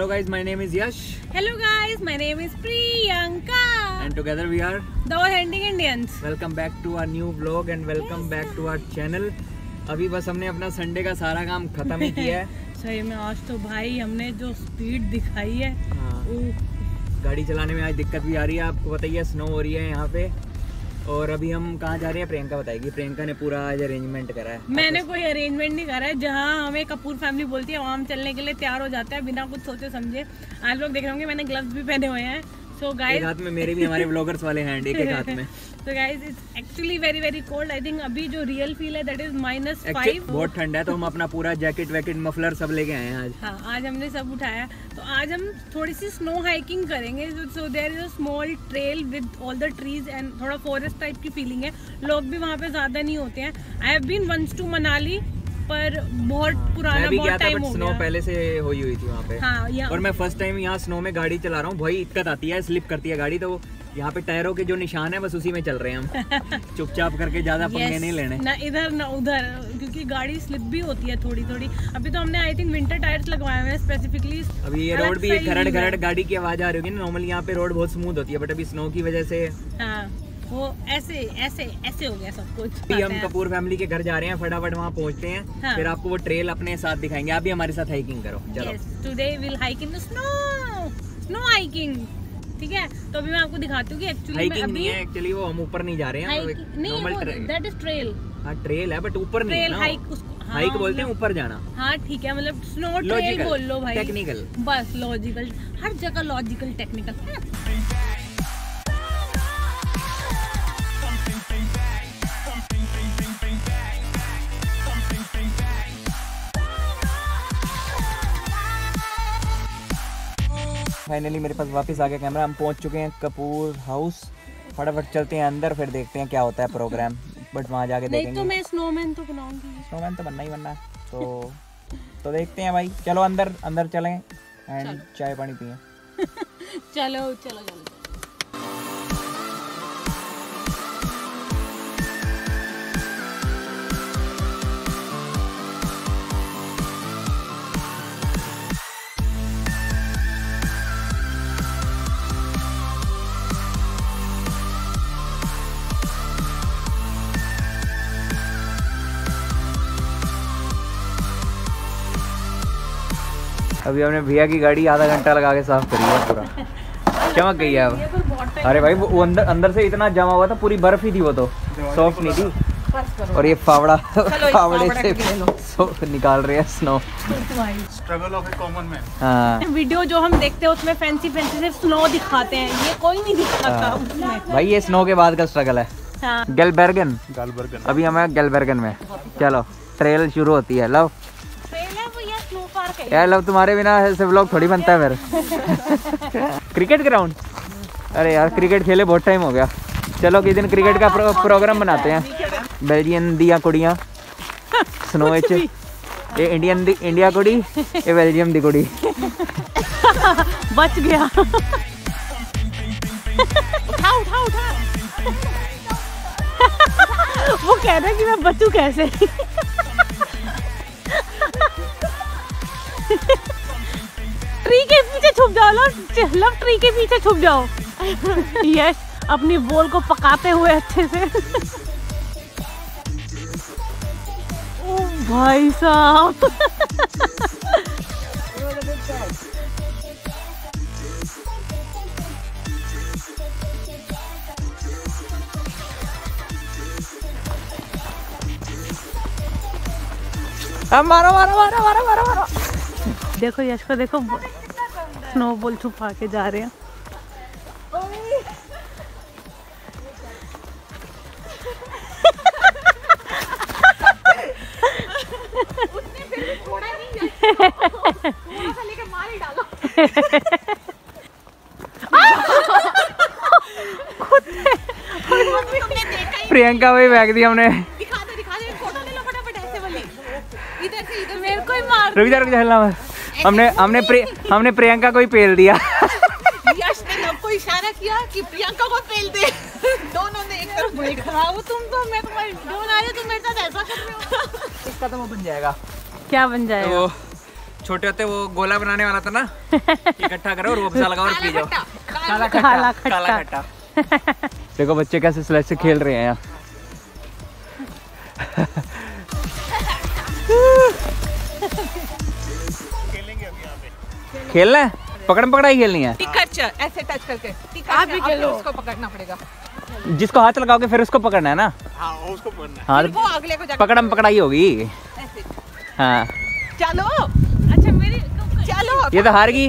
Hello guys, my name is Yash. Hello guys, my name is Priyanka. And together we are The Authentic Indians. Welcome back to our new vlog and welcome back to our channel. अभी बस हमने अपना Sunday का सारा काम खत्म ही किया है। सही में आज तो भाई हमने जो स्पीड दिखाई है। गाड़ी चलाने में आज दिक्कत भी आ रही है, आपको बताइए स्नो हो रही है यहाँ पे। और अभी हम कहाँ जा रहे हैं प्रियंका बताएगी। प्रियंका ने पूरा आज अरेंजमेंट करा है। मैंने कोई अरेंजमेंट नहीं करा है, जहाँ हमें कपूर फैमिली बोलती है वहाँ हम चलने के लिए तैयार हो जाते हैं बिना कुछ सोचे समझे। आज लोग देख रहे होंगे मैंने ग्लव्स भी पहने हुए हैं। So guys, एक हाथ में मेरे भी हमारे व्लॉगर्स वाले हैंड एक हाथ में। So guys, it's actually very cold. I think अभी जो रियल फील है that is -5। बहुत ठंड है तो हम अपना पूरा जैकेट वैकेट मफलर सब लेके आए हैं आज। हाँ, आज हमने सब उठाया। तो आज हम थोड़ी सी स्नो हाइकिंग करेंगे। So there is a small trail with all the trees and थोड़ा फॉरेस्ट टाइप की फीलिंग है। लोग भी वहाँ पे ज्यादा नहीं होते हैं। I have been once to Manali, पर बहुत पुराना बहुत टाइम हो गया। स्नो पहले से हुई थी वहाँ पे। हाँ, और मैं फर्स्ट टाइम यहाँ स्नो में गाड़ी चला रहा हूँ। भाई दिक्कत आती है, स्लिप करती है गाड़ी। तो यहाँ पे टायरों के जो निशान है बस उसी में चल रहे हैं हम। चुपचाप करके ज्यादा पंगे नहीं लेने, ना इधर ना उधर, क्योंकि गाड़ी स्लिप भी होती है थोड़ी थोड़ी। अभी तो हमने आई थिंक विंटर टायर्स लगवाए हुए हैं स्पेसिफिकली। अभी ये रोड भी खरड़ खरड़ गाड़ी की आवाज आ रही होगी ना। नॉर्मली यहाँ पे रोड बहुत स्मूथ होती है, बट अभी स्नो की वजह से वो ऐसे हो गया सब कुछ। अभी हम कपूर फैमिली के घर जा रहे हैं, फटाफट वहाँ पहुँचते हैं। फिर आपको वो ट्रेल अपने साथ दिखाएंगे। आप भी हमारे साथ हाइकिंग करो। चलो today will hike in the snow hiking. ठीक है, तो अभी मैं आपको दिखाती हूँ कि एक्चुअली नहीं है, एक्चुअली वो हम ऊपर नहीं जा रहे हैं। Normal that is trail. हाँ ट्रेल है बट ऊपर नहीं है ना। हाइक बोलते हैं ऊपर जाना। हाँ ठीक है, मतलब स्नो ट्रेल बोल लो भाई। टेक्निकल, बस लॉजिकल, हर जगह लॉजिकल टेक्निकल। फाइनली मेरे पास वापस आ गया कैमरा। हम पहुंच चुके हैं कपूर हाउस। फटाफट चलते हैं अंदर, फिर देखते हैं क्या होता है प्रोग्राम। बट वहाँ जाके देखेंगे। तो मैं स्नोमैन तो बनाऊंगी। स्नोमैन तो बनना ही बनना। तो देखते हैं भाई। चलो अंदर चलें एंड चाय पानी पिए। चलो। अभी हमने भैया की गाड़ी आधा घंटा लगा के साफ करी है, पूरा चमक गई है अब। अरे भाई वो अंदर से इतना जमा हुआ था, पूरी बर्फ ही थी वो, तो सॉफ्ट नहीं थी। और ये फावड़े से निकाल रहे हैं snow. Struggle of a common man. हाँ, वीडियो जो हम देखते हैं उसमें फैंसी सिर्फ स्नो दिखाते हैं, ये कोई नहीं दिखाता उसमें। भाई ये स्नो के बाद का स्ट्रगल है। गैलबर्गन अभी हमें गैलबर्गन में। चलो ट्रेल शुरू होती है। लव यार, लव तुम्हारे बिना ऐसे व्लॉग थोड़ी बनता है फिर। क्रिकेट ग्राउंड, अरे यार क्रिकेट खेले बहुत टाइम हो गया। चलो किसी दिन क्रिकेट का प्रोग्राम बनाते हैं। बेल्जियन दिया कुड़ियाँ स्नो ये इंडिया कुड़ी, ये बेल्जियम दी कुड़ी। बच गया। उठा। वो कह रहा है कि मैं बचूं कैसे। ट्री के पीछे छुप जाओ। लव ट्री के पीछे छुप जाओ। यश अपनी बॉल को पकाते हुए अच्छे से। ओ भाई साहब। मारो। देखो यश को देखो, स्नोबॉल छुपा के जा रहे हैं। प्रियंका भाई बैग दी हमने। दिखा दे फोटो ले लो फटाफट ऐसे वाली। इधर से मेरे को ही मार। रुक जा। हमने प्रियंका को ही पेल दिया। यश ने सबको इशारा किया कि प्रियंका को पेल दे। दोनों ने एक तरफ बड़े खराब हो तुम तो, मैं तुम्हारी वीडियो बना रही हूं, तुम मेरे साथ ऐसा कर रहे हो। इसका तो वो बन जाएगा। क्या बन जाएगा? तो छोटे होते वो गोला बनाने वाला था ना, इकट्ठा करो और वो अफजा लगाओ और पी जाओ। काला खट्टा। देखो बच्चे कैसे स्लेज से खेल रहे हैं यहाँ। खेलना है, पकड़म पकड़ाई खेलनी है। ऐसे टच करके आप भी खेलो, उसको पकड़ना पड़ेगा। जिसको हाथ लगाओगे फिर उसको पकड़ना है ना। हाँ उसको पकड़ना है। हाँ वो अगले को पकड़म पकड़ाई होगी। ऐसे हाँ चलो। अच्छा मेरी चलो ये तो हार गई।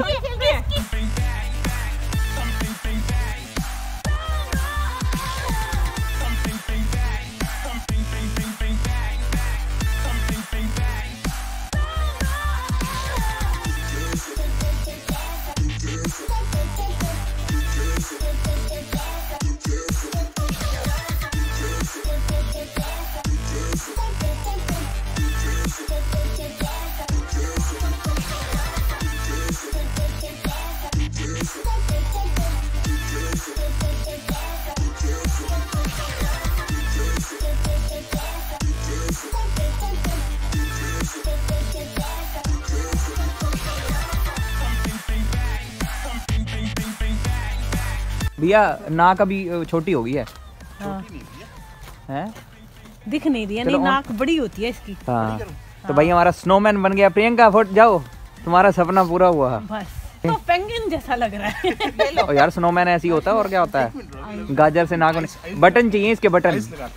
भैया नाक अभी छोटी हो गई है। हैं? दिख नहीं रही है, नहीं नाक बड़ी होती है इसकी। हाँ तो भाई हमारा स्नोमैन बन गया। प्रियंका फुट जाओ, तुम्हारा सपना पूरा हुआ। बस तो पेंगुइन जैसा लग रहा है। और यार स्नोमैन ऐसी होता है और क्या होता है। गाजर से नाक बटन चाहिए इसके, बटन।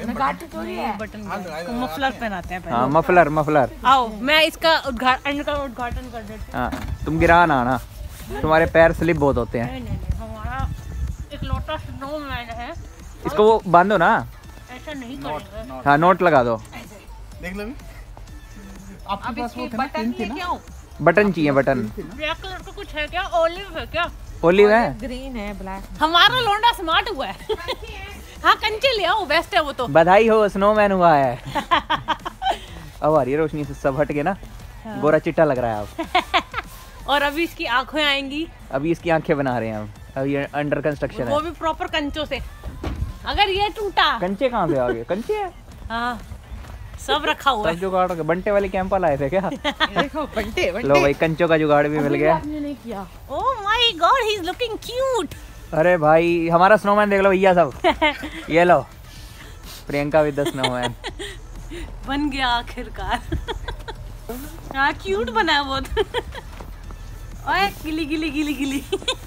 बटन मफलर पहनाते हैं पहले। हाँ मफलर। आओ मैं इसका उद्घाटन कर देती हाँ तुम गिरा ना आना, तुम्हारे पैर स्लिप बहुत होते हैं। नहीं, हमारा एक लोटा स्नोमैन है। इसको वो बांधो ना। ऐसा नहीं करेंगे। हाँ नोट लगा दो। देख लो अभी। अब इसकी बटन लेके आऊं? बटन चाहिए, बटन। ब्लैक कलर का कुछ है क्या? ओलिव है क्या? ओलिव है। ग्रीन है, ब्लैक। हमारा लोंडा स्मार्ट हुआ है। हाँ कंचे ले आओ, बेस्ट है वो तो। बधाई हो, स्नोमैन हुआ है। अब आ रही है रोशनी से, सब हट के ना। गोरा चिट्टा लग रहा है अब। और अभी इसकी आंखें आएंगी। अभी इसकी आंखें बना रहे हैं हम। अभी ये अंडर कंस्ट्रक्शन वो है। भी प्रॉपर कंचों से। अगर ये टूटा, कंचे कहाँ से आ गए? कंचे है हाँ सब रखा हुआ सब है। जुगाड़ हो गया। बंटे वाले कैंप लाए थे क्या? देखो बंटे लो भाई कंचों का जुगाड़ भी मिल गया। नहीं किया। Oh my god, he is looking cute. अरे भाई हमारा स्नोमैन देख लो भैया सब। ये लो प्रियंका विद द स्नोमैन। बन गया आखिरकार। हाँ क्यूट बना है बहुत। ओए गिली गिली गिली गिली।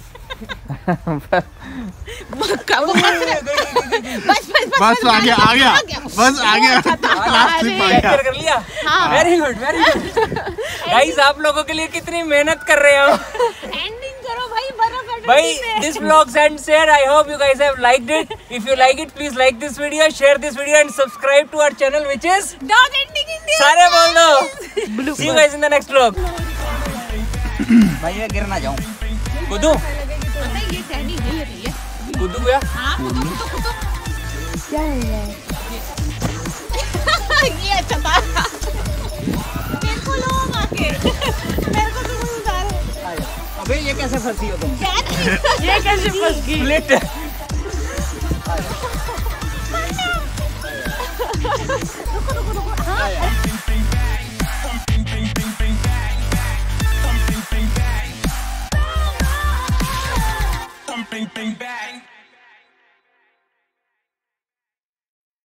बस आ गया बस आ गया। लास्ट ट्रिप आ गया। कर लिया। वेरी गुड गाइस, आप लोगों के लिए कितनी मेहनत कर रहे हो। एंडिंग करो भाई, बराबर भाई this vlog ends here. I hope you guys have liked it. If you like it, please like this video, share this video and subscribe to our channel which is Dot Ending India. सारे बोल दो। See you guys in the next vlog. भाई मैं गिर ना जाऊं। कूदू पता है ये टहनी हिल रही है। कूदू गया। हाँ कुदो। क्या है ये? ये अच्छा था। मेरे को लो आके। मेरे को तो कोई उतारो। अबे ये कैसे फंसी हो तुम? ये कैसे फंस गई? स्प्लिट